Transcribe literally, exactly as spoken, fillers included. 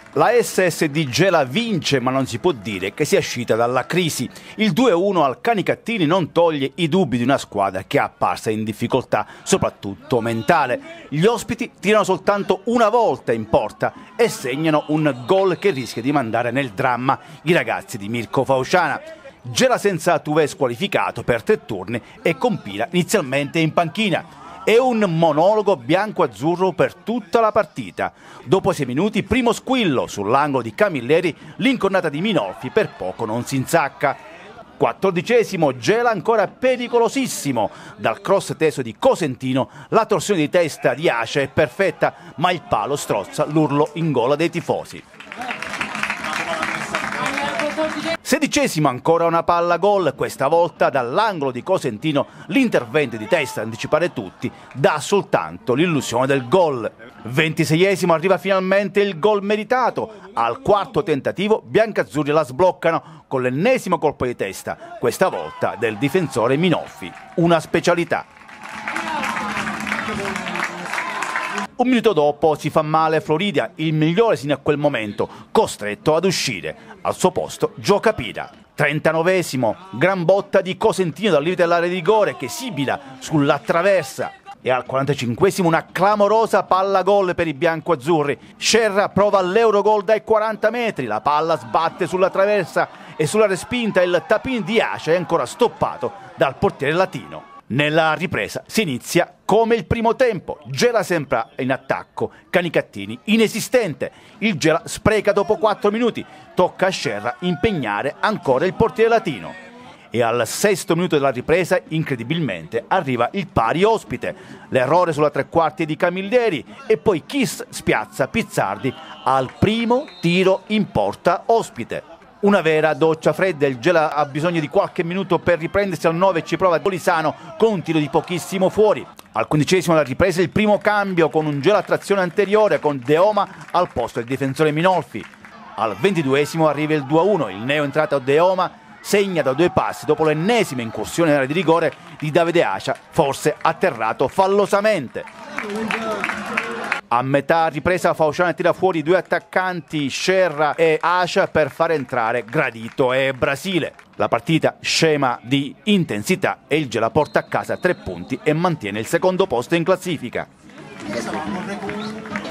La S S D Gela vince, ma non si può dire che sia uscita dalla crisi. Il due a uno al Canicattini non toglie i dubbi di una squadra che è apparsa in difficoltà, soprattutto mentale. Gli ospiti tirano soltanto una volta in porta e segnano un gol che rischia di mandare nel dramma i ragazzi di Mirko Fausciana. Gela senza Tuvè squalificato per tre turni e con Pira inizialmente in panchina. È un monologo bianco-azzurro per tutta la partita. Dopo sei minuti, primo squillo sull'angolo di Camilleri, l'incornata di Minolfi per poco non si insacca. Quattordicesimo, Gela ancora pericolosissimo. Dal cross teso di Cosentino, la torsione di testa di Ace è perfetta, ma il palo strozza l'urlo in gola dei tifosi. Sedicesimo, ancora una palla gol, questa volta dall'angolo di Cosentino l'intervento di testa, anticipare tutti, dà soltanto l'illusione del gol. Ventiseiesimo, arriva finalmente il gol meritato, al quarto tentativo biancazzurri la sbloccano con l'ennesimo colpo di testa, questa volta del difensore Minolfi, una specialità. Un minuto dopo si fa male Floridia, il migliore sino a quel momento, costretto ad uscire. Al suo posto gioca Pira. trentanovesimo, gran botta di Cosentino dal limite dell'area di rigore che sibila sulla traversa. E al quarantacinquesimo una clamorosa palla gol per i biancoazzurri. Scerra prova l'Eurogol dai quaranta metri, la palla sbatte sulla traversa e sulla respinta il tapin di Ace è ancora stoppato dal portiere latino. Nella ripresa si inizia come il primo tempo, Gela sempre in attacco, Canicattini inesistente, il Gela spreca dopo quattro minuti, tocca a Scerra impegnare ancora il portiere latino. E al sesto minuto della ripresa, incredibilmente, arriva il pari ospite, l'errore sulla tre quarti di Camilleri e poi Kiss spiazza Pizzardi al primo tiro in porta ospite. Una vera doccia fredda, il Gela ha bisogno di qualche minuto per riprendersi al nove e ci prova Polisano con un tiro di pochissimo fuori. Al quindicesimo la ripresa il primo cambio con un Gela a trazione anteriore con De Oma al posto del difensore Minolfi. Al ventiduesimo arriva il due a uno, il neo entrato De Oma segna da due passi dopo l'ennesima incursione nell'area di rigore di Davide Acia, forse atterrato fallosamente. A metà ripresa Fausciana tira fuori due attaccanti, Scerra e Acia, per far entrare Gradito e Brasile. La partita scema di intensità e il Gela porta a casa tre punti e mantiene il secondo posto in classifica.